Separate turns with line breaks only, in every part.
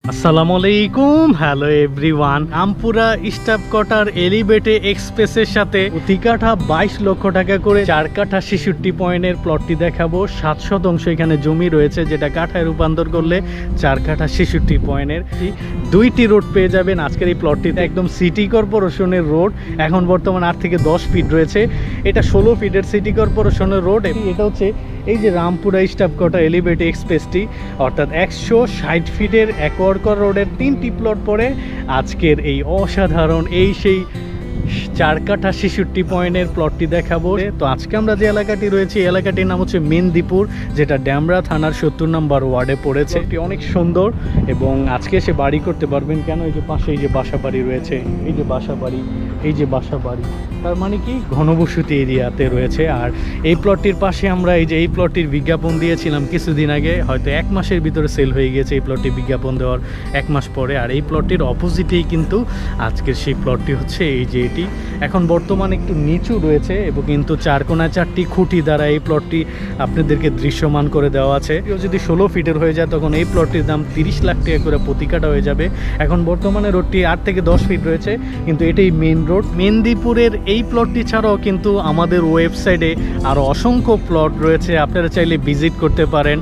আসসালামু আলাইকুম, hello everyone. Rampura staff quarter elevated এক্সপ্রেসের সাথে প্রতি কাঠা 22 লক্ষ টাকা করে 4 কাঠা 66 পয়েন্টের প্লটটি দেখাবো। 7 শতাংশ এখানে জমি রয়েছে, যেটা কাঠায় রূপান্তর করলে 4 কাঠা 66 পয়েন্টের দুইটি রোড পেয়ে যাবেন আজকের এই প্লটটিতে। একদম সিটি কর্পোরেশনের রোড, এখন বর্তমান 8 থেকে 10 ফিট রয়েছে। এটা 16 ফিটের সিটি কর্পোরেশনের রোড। এটা হচ্ছে এই যে রামপুরা স্টাফ কোয়ার্টার এলিভেটেড এক্সপ্রেসটি, অর্থাৎ 160 ফিটের একর রোডের 3টি প্লট পরে আজকের এই অসাধারণ সেই 4 কাঠা 66 পয়েন্টের প্লটটি দেখাবো। তো আজকে আমরা যে এলাকাটি রয়েছে, এই এলাকাটির নাম হচ্ছে মেন্দিপুর, যেটা ড্যামরা থানার 70 নম্বর ওয়ার্ডে পড়েছে। এটি অনেক সুন্দর এবং আজকে এসে বাড়ি করতে পারবেন। কেন, এই যে পাশে এই যে বাসা বাড়ি রয়েছে, এই যে বাসা বাড়ি, এই যে বাসা বাড়ি, তার মানে কি ঘনবসতি এরিয়াতে রয়েছে। আর এই প্লটটির পাশে আমরা এই প্লটটির বিজ্ঞাপন দিয়েছিলাম কিছুদিন আগে, হয়তো 1 মাসের ভিতরে সেল হয়ে গেছে এই প্লটটি বিজ্ঞাপন দেওয়ার 1 মাস পরে। আর এই প্লটটির অপোজিটেই কিন্তু আজকের সেই প্লটটি হচ্ছে এই যে এটি। এখন বর্তমানে একটু নিচু রয়েছে এবং কিন্তু 4 কোণায় 4টি খুঁটি দ্বারা এই প্লটটি আপনাদেরকে দৃশ্যমান করে দেওয়া আছে। যদি 16 ফিটের হয়ে যায় তখন এই প্লটটির দাম 30 লাখ টাকা করে প্রতি কাঠা হয়ে যাবে। এখন বর্তমানে রোডটি 8 থেকে 10 ফিট রয়েছে, কিন্তু এটাই মেন রোড। মেন্দিপুরের এই প্লটটি ছাড়াও কিন্তু আমাদের ওয়েবসাইটে আরও অসংখ্য প্লট রয়েছে, আপনারা চাইলে ভিজিট করতে পারেন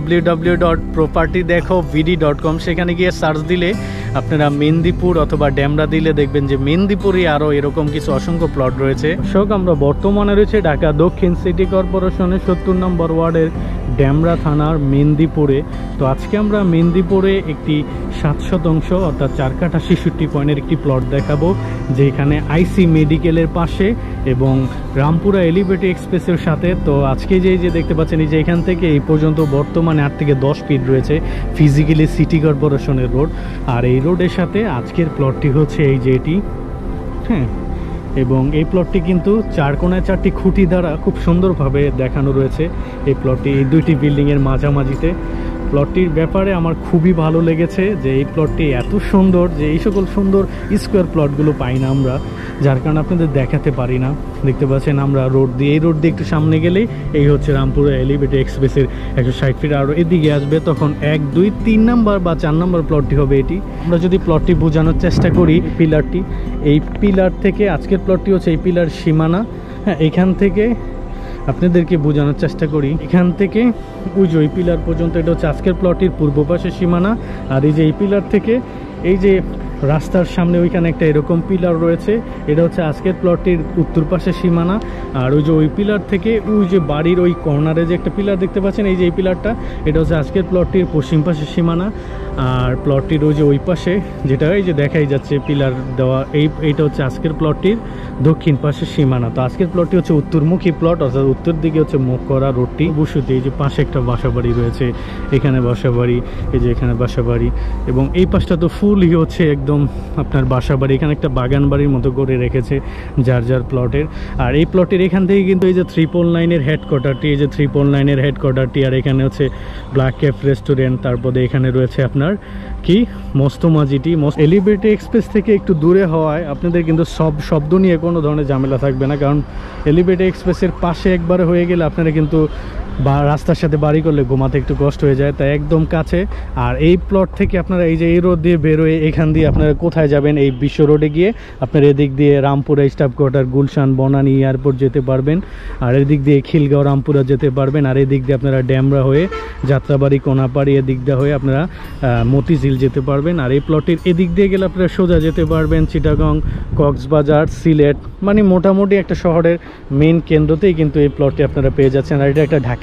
www.propertydekhovd.com। সেখানে গিয়ে সার্চ দিলে আপনারা মেন্দিপুর অথবা ড্যামরা দিলে দেখবেন যে মেন্দিপুরে আরও এরকম কিছু অসংখ্য প্লট রয়েছে। দর্শক, আমরা বর্তমানে রয়েছে ঢাকা দক্ষিণ সিটি কর্পোরেশনের 70 নম্বর ওয়ার্ডের ড্যামরা থানার মেন্দিপুরে। তো আজকে আমরা মেন্দিপুরে একটি 7 শতাংশ অর্থাৎ 4 কাঠা 66 পয়েন্টের একটি প্লট দেখাবো, যেখানে আইসি মেডিকেলের পাশে এবং রামপুরা এলিভেটেড এক্সপ্রেসের সাথে। তো আজকে যে দেখতে পাচ্ছেন, এই যে এখান থেকে এই পর্যন্ত বর্তমানে 8 থেকে 10 ফিট রয়েছে ফিজিক্যালি সিটি কর্পোরেশনের রোড। আর এই রোডের সাথে আজকের প্লটটি হচ্ছে এই যে এটি, হ্যাঁ। এবং এই প্লটটি কিন্তু 4 কোণায় 4টি খুঁটি দ্বারা খুব সুন্দরভাবে দেখানো রয়েছে। এই প্লটটি এই দুইটি বিল্ডিংয়ের মাঝামাঝিতে। প্লটটির ব্যাপারে আমার খুবই ভালো লেগেছে যে এই প্লটটি এত সুন্দর, যে এই সকল সুন্দর স্কোয়ার প্লটগুলো পাই না আমরা, যার কারণে আপনাদের দেখাতে পারি না। দেখতে পাচ্ছেন আমরা এই রোড দিয়ে একটু সামনে গেলেই এই হচ্ছে রামপুরা এলিভেটেড এক্সপ্রেসের 160 ফিট। আর এদিকে আসবে তখন 1, 2, 3 নাম্বার বা 4 নম্বর প্লটটি হবে এটি। আমরা যদি প্লটটি বোঝানোর চেষ্টা করি, পিলারটি, এই পিলার থেকে আজকের প্লটটি হচ্ছে এই পিলার সীমানা, হ্যাঁ। এখান থেকে আপনাদেরকে বোঝানোর চেষ্টা করি, এখান থেকে ওই পিলার পর্যন্ত এটা হচ্ছে আজকের প্লটটির পূর্ব পাশের সীমানা। আর এই যে এই পিলার থেকে এই যে রাস্তার সামনে ওইখানে একটা এরকম পিলার রয়েছে, এটা হচ্ছে আজকের প্লটটির উত্তর পাশের সীমানা। আর ওই যে ওই পিলার থেকে ওই যে বাড়ির ওই কর্নারে যে একটা পিলার দেখতে পাচ্ছেন, এই যে এই পিলারটা, এটা হচ্ছে আজকের প্লটটির পশ্চিম পাশের সীমানা। আর প্লটটির ওই যে ওই পাশে যেটা এই যে দেখাই যাচ্ছে পিলার দেওয়া, এইটা হচ্ছে আজকের প্লটটির দক্ষিণ পাশের সীমানা। তো আজকের প্লটটি হচ্ছে উত্তরমুখী প্লট, অর্থাৎ উত্তর দিকে হচ্ছে মুখ করা রোডটি। বসতি এই যে পাশে একটা বাসা বাড়ি রয়েছে, এখানে বাসা বাড়ি, এই যে এখানে বাসা বাড়ি, এবং এই পাশটা তো ফুলই হচ্ছে একদম আপনার বাসা বাড়ি। এখানে একটা বাগান বাড়ির মতো করে রেখেছে যার প্লটের। আর এই প্লটের এখান থেকে কিন্তু এই যে 999-এর হেডকোয়ার্টারটি, এই যে 999-এর হেডকোয়ার্টারটি, আর এখানে হচ্ছে ব্ল্যাক ক্যাফ রেস্টুরেন্ট, তারপরে এখানে রয়েছে আপনার কি মস্তমাজিটি। এলিভেটেড এক্সপ্রেস থেকে একটু দূরে হওয়ায় আপনাদের কিন্তু শব্দ নিয়ে কোনো ধরনের ঝামেলা থাকবে না, কারণ এলিভেটেড এক্সপ্রেসের পাশে একবারে হয়ে গেলে আপনারা কিন্তু বা রাস্তার সাথে বাড়ি করলে ঘুমাতে একটু কষ্ট হয়ে যায়, তাই একদম কাছে। আর এই প্লট থেকে আপনারা এই যে এই রোড দিয়ে বেরোয় এখান দিয়ে আপনারা কোথায় যাবেন, এই বিশ্ব রোডে গিয়ে আপনারা এদিক দিয়ে Rampura staff quarter, Gulshan, Banani airport যেতে পারবেন। আর এদিক দিয়ে খিলগাঁও, রামপুরা যেতে পারবেন। আর এদিক দিয়ে আপনারা ড্যামরা হয়ে যাত্রাবাড়ি, কোনাপাড়ি এদিক দিয়ে হয়ে আপনারা মতিঝিল যেতে পারবেন। আর এই প্লটের এদিক দিয়ে গেলে আপনারা সোজা যেতে পারবেন চিটাগং, কক্সবাজার, সিলেট, মানে মোটামুটি একটা শহরের মেন কেন্দ্রতেই কিন্তু এই প্লটটি আপনারা পেয়ে যাচ্ছেন। আর এটা একটা ঢাকা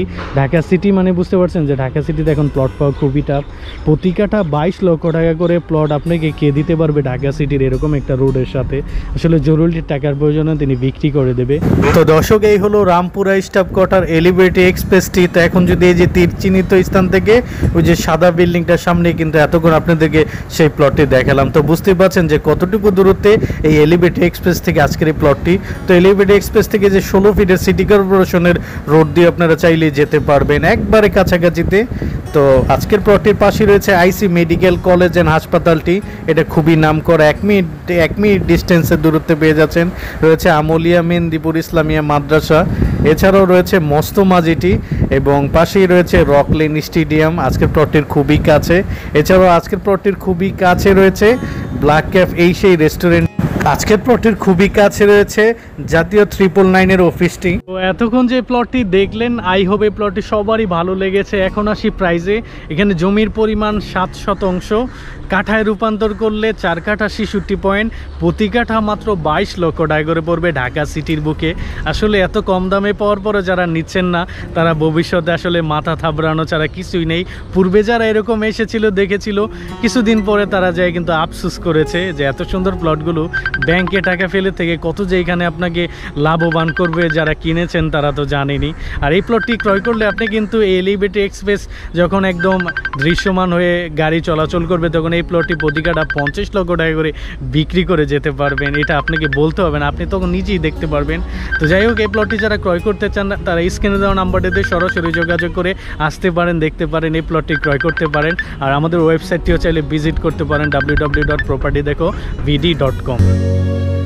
সিটি মানে বুঝতে পারছেন যে ঢাকা সিটিতে এখন প্লট পাওয়া খুবই টাফ। প্রতি কাঠা 22 লক্ষ টাকা করে প্লট আপনাকে কে দিতে পারবে ঢাকা সিটির এরকম একটা রোডের সাথে? আসলে জরুরি টাকার প্রয়োজনে তিনি বিক্রি করে দেবে। তো দর্শক, এই হলো রামপুরা স্টাফ কোয়ার্টার এলিভেটেড এক্সপ্রেসটি। তো এখন যদি এই যে তীর চিহ্নিত স্থান থেকে ওই যে সাদা বিল্ডিংটার সামনে কিন্তু এতক্ষণ আপনাদেরকে সেই প্লটটি দেখালাম, তো বুঝতেই পারছেন যে কতটুকু দূরত্বে এই এলিভেটেড এক্সপ্রেস থেকে আজকের এই প্লটটি। তো এলিভেটেড এক্সপ্রেস থেকে যে 16 ফিটের সিটি কর্পোরেশনের রোড দিয়ে আপনারা আপনারা চাইলে যেতে পারবেন একবারে কাছাকাছিতে। তো আজকের প্লটটির পাশে রয়েছে আইসি মেডিকেল কলেজ অ্যান্ড হাসপাতালটি, এটা খুবই নামকরা, 1 মিনিট ডিস্টেন্সের দূরত্বে পেয়ে যাচ্ছেন। রয়েছে আমলিয়া মেহেন্দিপুর ইসলামিয়া মাদ্রাসা, এছাড়াও রয়েছে মস্ত মাজিটি এবং পাশেই রয়েছে রকলেন স্টেডিয়াম আজকের প্লটটির খুবই কাছে। এছাড়াও আজকের প্লটটির খুবই কাছে রয়েছে ব্ল্যাক ক্যাফ, এই সেই রেস্টুরেন্ট। আজকের প্লটের খুবই কাছে রয়েছে জাতীয় 999-এর অফিসটি। তো এতক্ষণ যে প্লটটি দেখলেন, আই হোপ এই প্লটটি সবারই ভালো লেগেছে। এখন আসি প্রাইজে। এখানে জমির পরিমাণ 7 শতাংশ, কাঠায় রূপান্তর করলে 4 কাঠা 66 পয়েন্ট, প্রতি কাঠা মাত্র 22 লক্ষ টাকা করে পড়বে ঢাকা সিটির বুকে। আসলে এত কম দামে পাওয়ার পরে যারা নিচ্ছেন না তারা ভবিষ্যতে আসলে মাথা থাবড়ানো ছাড়া কিছুই নেই। পূর্বে যারা এরকম এসেছিল দেখেছিল, কিছুদিন পরে তারা যায় কিন্তু আফসোস করেছে যে এত সুন্দর প্লটগুলো ব্যাংকে টাকা ফেলে থেকে কত যে এখানে আপনাকে লাভবান করবে, যারা কিনেছেন তারা তো জানেনি। আর এই প্লটটি ক্রয় করলে আপনি কিন্তু এলিভেটেড এক্সপ্রেস যখন একদম দৃশ্যমান হয়ে গাড়ি চলাচল করবে, তখন এই প্লটটি প্রতি কাঠা 50 লক্ষ টাকা করে বিক্রি করে যেতে পারবেন। এটা আপনাকে বলতে হবে না, আপনি তখন নিজেই দেখতে পারবেন। তো যাই হোক, এই প্লটটি যারা ক্রয় করতে চান তারা স্ক্রিনে দেওয়া নাম্বারটিতে সরাসরি যোগাযোগ করে আসতে পারেন, দেখতে পারেন, এই প্লটটি ক্রয় করতে পারেন। আর আমাদের ওয়েবসাইটটিও চাইলে ভিজিট করতে পারেন www.propertydekhovd.com।